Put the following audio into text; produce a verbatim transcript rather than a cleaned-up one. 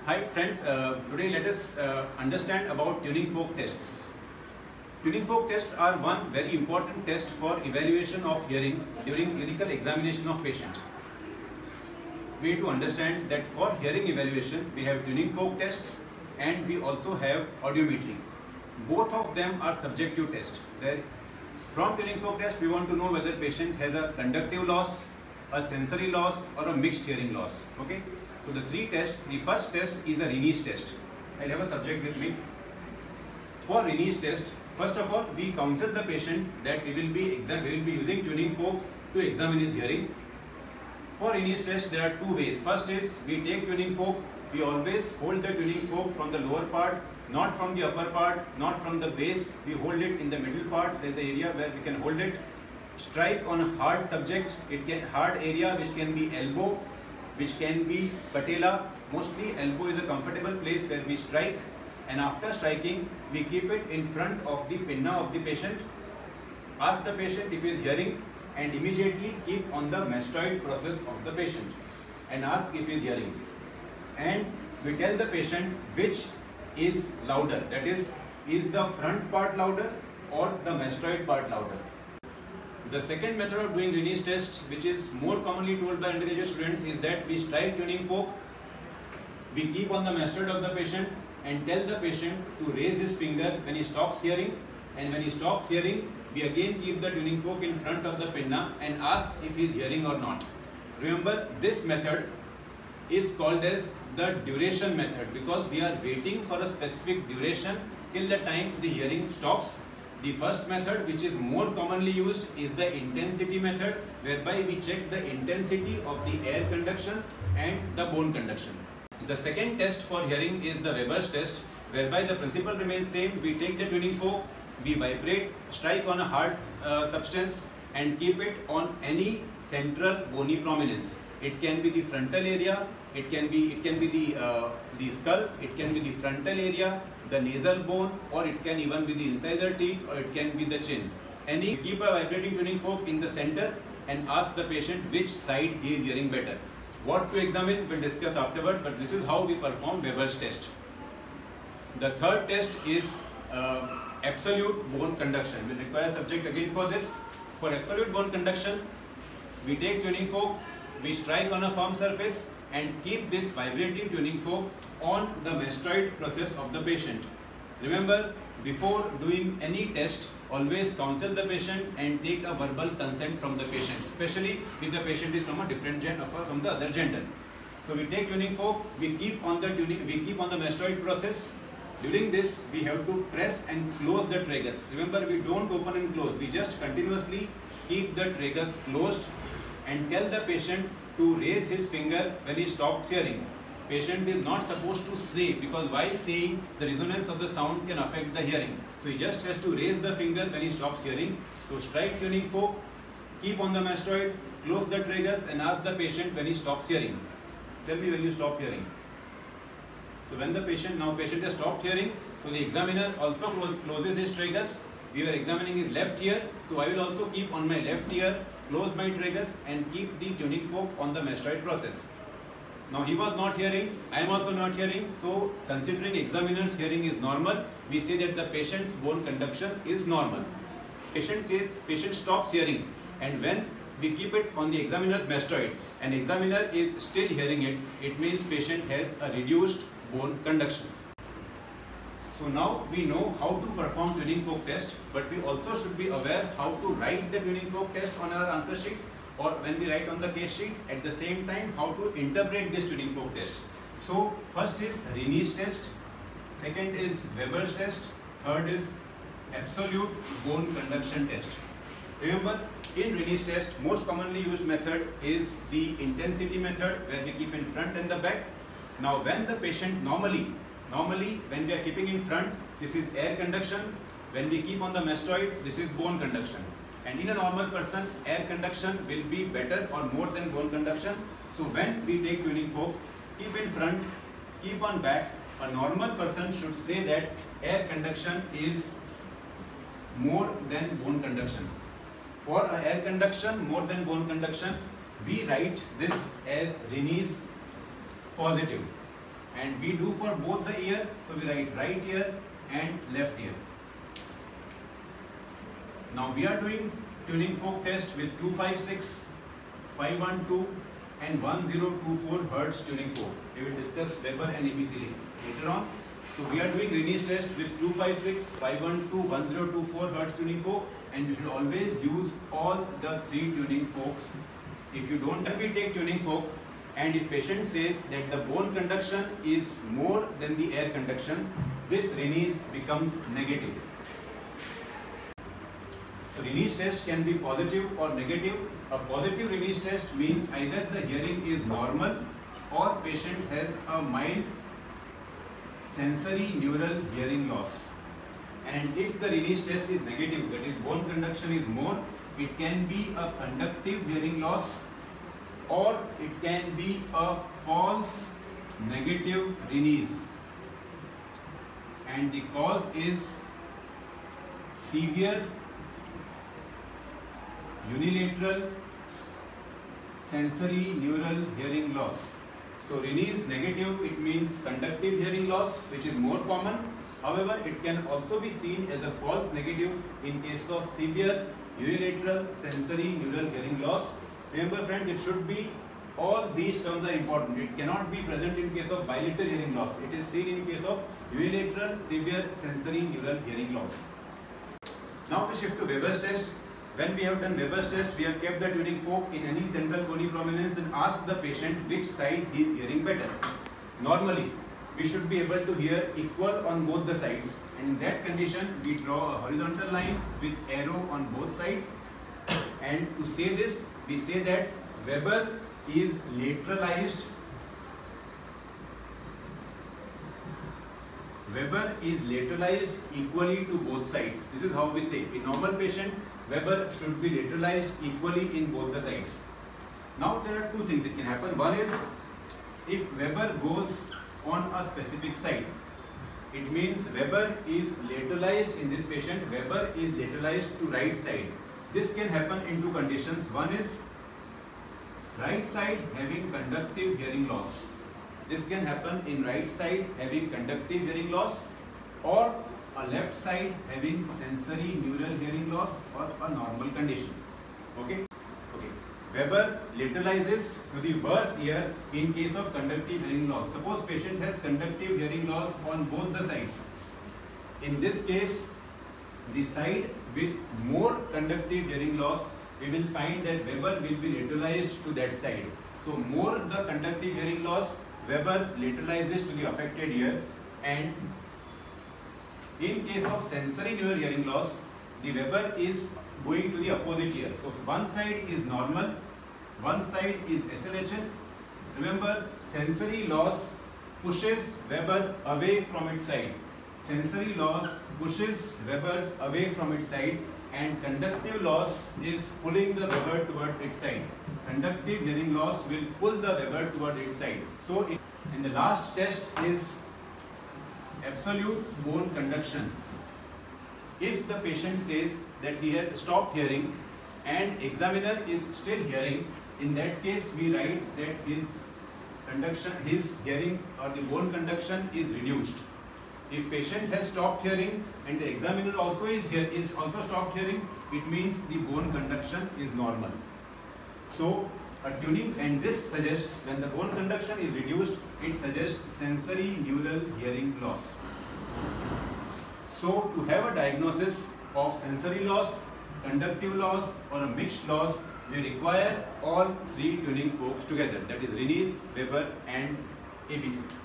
Hi friends, uh, today let us uh, understand about tuning fork tests. Tuning fork tests are one very important test for evaluation of hearing during clinical examination of patient. We need to understand that for hearing evaluation we have tuning fork tests and we also have audiometry. Both of them are subjective tests. From tuning fork test we want to know whether patient has a conductive loss, a sensory loss or a mixed hearing loss. Okay. So the three tests, the first test is a Reni's test. I'll have a subject with me. For Reni's test, first of all, we counsel the patient that we will be exam we will be using tuning fork to examine his hearing. For Reni's test, there are two ways. First is we take tuning fork. We always hold the tuning fork from the lower part, not from the upper part, not from the base. We hold it in the middle part. There is the area where we can hold it. Strike on a hard subject. It can hard area which can be elbow, which can be patella. Mostly elbow is a comfortable place where we strike, and after striking we keep it in front of the pinna of the patient. Ask the patient if he is hearing and immediately keep on the mastoid process of the patient and ask if he is hearing. And we tell the patient which is louder, that is, is the front part louder or the mastoid part louder. The second method of doing Reni's test, which is more commonly told by undergraduate students, is that we strike tuning fork, we keep on the mastoid of the patient and tell the patient to raise his finger when he stops hearing, and when he stops hearing, we again keep the tuning fork in front of the pinna and ask if he is hearing or not. Remember, this method is called as the duration method because we are waiting for a specific duration till the time the hearing stops. The first method, which is more commonly used, is the intensity method, whereby we check the intensity of the air conduction and the bone conduction. The second test for hearing is the Weber's test, whereby the principle remains same. We take the tuning fork, we vibrate, strike on a hard uh, substance and keep it on any central bony prominence. It can be the frontal area, it can be it can be the uh, the skull, it can be the frontal area, the nasal bone, or it can even be the incisor teeth, or it can be the chin. Any keep a vibrating tuning fork in the center and ask the patient which side he is hearing better. What to examine we'll discuss afterward, but this is how we perform Weber's test. The third test is uh, absolute bone conduction. We'll require a subject again for this. For absolute bone conduction, we take tuning fork, we strike on a firm surface and keep this vibrating tuning fork on the mastoid process of the patient. Remember, before doing any test, always counsel the patient and take a verbal consent from the patient, especially if the patient is from a different gender, from the other gender. So we take tuning fork, we keep on the tuning, we keep on the mastoid process. During this, we have to press and close the tragus. Remember, we don't open and close. We just continuously keep the tragus closed and tell the patient to raise his finger when he stops hearing. Patient is not supposed to say, because while saying, the resonance of the sound can affect the hearing. So he just has to raise the finger when he stops hearing. So strike tuning fork, keep on the mastoid, close the tragus and ask the patient when he stops hearing. Tell me when you stop hearing. So when the patient, now patient has stopped hearing, so the examiner also close, closes his tragus. We were examining his left ear, so I will also keep on my left ear, close my tragus and keep the tuning fork on the mastoid process. Now he was not hearing, I am also not hearing, so considering examiner's hearing is normal, we say that the patient's bone conduction is normal. Patient says, patient stops hearing, and when we keep it on the examiner's mastoid and examiner is still hearing it, it means patient has a reduced bone conduction. So now we know how to perform tuning fork test, but we also should be aware how to write the tuning fork test on our answer sheets, or when we write on the case sheet, at the same time how to interpret this tuning fork test. So first is Reni's test, second is Weber's test, third is absolute bone conduction test. Remember, in Reni's test, most commonly used method is the intensity method, where we keep in front and the back. Now when the patient normally Normally, when we are keeping in front, this is air conduction. When we keep on the mastoid, this is bone conduction. And in a normal person, air conduction will be better or more than bone conduction. So when we take tuning fork, keep in front, keep on back, a normal person should say that air conduction is more than bone conduction. For a air conduction more than bone conduction, we write this as Reni's positive. and we do for both the ear. So we write right ear and left ear. Now we are doing tuning fork test with two fifty-six, five twelve and one thousand twenty-four hertz tuning fork. We will discuss Weber and A B C later on. So we are doing Rinne's test with two fifty-six, five twelve, one thousand twenty-four hertz tuning fork, and you should always use all the three tuning forks. If you don't, then we take tuning fork, and if patient says that the bone conduction is more than the air conduction, this Rinne's becomes negative. So Rinne's test can be positive or negative. A positive Rinne's test means either the hearing is normal or patient has a mild sensory neural hearing loss. And if the Rinne's test is negative, that is bone conduction is more, it can be a conductive hearing loss or it can be a false negative Rinne's. And the cause is severe unilateral sensory neural hearing loss. So Rinne's negative, it means conductive hearing loss, which is more common. However, it can also be seen as a false negative in case of severe unilateral sensory neural hearing loss. Remember friends, it should be, all these terms are important. It cannot be present in case of bilateral hearing loss. It is seen in case of unilateral severe sensory neural hearing loss. Now we shift to Weber's test. When we have done Weber's test, we have kept the tuning fork in any central cone prominence and asked the patient which side he is hearing better. Normally, we should be able to hear equal on both the sides, and in that condition, we draw a horizontal line with arrow on both sides. And to say this, we say that Weber is lateralized. Weber is lateralized equally to both sides. This is how we say. In normal patient, Weber should be lateralized equally in both the sides. Now there are two things that can happen. One is, if Weber goes on a specific side, it means Weber is lateralized in this patient. Weber is lateralized to right side. This can happen in two conditions. One is right side having conductive hearing loss. This can happen in right side having conductive hearing loss, or a left side having sensory neural hearing loss, or a normal condition. Okay? Okay. Weber lateralizes to the worse ear in case of conductive hearing loss. Suppose patient has conductive hearing loss on both the sides. In this case, the side with more conductive hearing loss, we will find that Weber will be lateralized to that side. So more the conductive hearing loss, Weber lateralizes to the affected ear, and in case of sensory neural hearing loss, the Weber is going to the opposite ear. So one side is normal, one side is S N H N. Remember, sensory loss pushes Weber away from its side. Sensory loss pushes Weber away from its side, and conductive loss is pulling the Weber towards its side. Conductive hearing loss will pull the Weber towards its side. So, it, and the last test is absolute bone conduction. If the patient says that he has stopped hearing and examiner is still hearing, in that case we write that his conduction, his hearing or the bone conduction is reduced. If patient has stopped hearing and the examiner also is here is also stopped hearing, it means the bone conduction is normal. So a tuning, and this suggests when the bone conduction is reduced, it suggests sensory neural hearing loss. So to have a diagnosis of sensory loss, conductive loss or a mixed loss, we require all three tuning forks together, that is Rinne's, Weber and A B C.